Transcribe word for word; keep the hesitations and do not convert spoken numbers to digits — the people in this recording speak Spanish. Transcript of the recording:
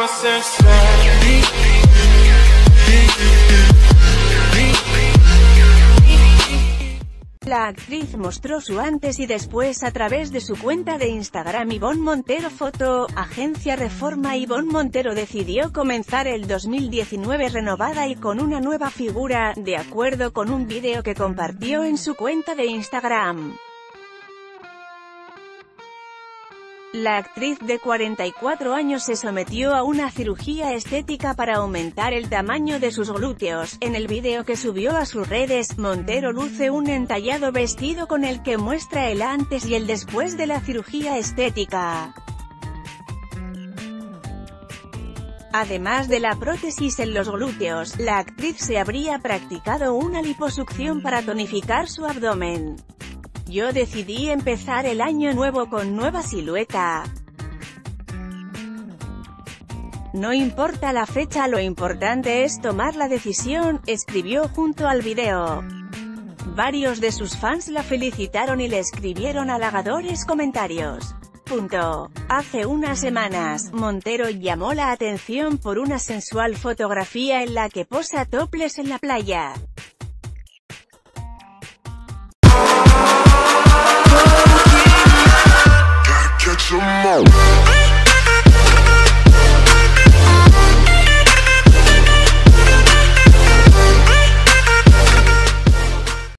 La actriz mostró su antes y después a través de su cuenta de Instagram Ivonne Montero Foto. Agencia Reforma. Ivonne Montero decidió comenzar el dos mil diecinueve renovada y con una nueva figura, de acuerdo con un vídeo que compartió en su cuenta de Instagram. La actriz de cuarenta y cuatro años se sometió a una cirugía estética para aumentar el tamaño de sus glúteos. En el vídeo que subió a sus redes, Montero luce un entallado vestido con el que muestra el antes y el después de la cirugía estética. Además de la prótesis en los glúteos, la actriz se habría practicado una liposucción para tonificar su abdomen. Yo decidí empezar el año nuevo con nueva silueta. No importa la fecha, lo importante es tomar la decisión, escribió junto al video. Varios de sus fans la felicitaron y le escribieron halagadores comentarios. Punto. Hace unas semanas, Montero llamó la atención por una sensual fotografía en la que posa topless en la playa. Catch 'em all.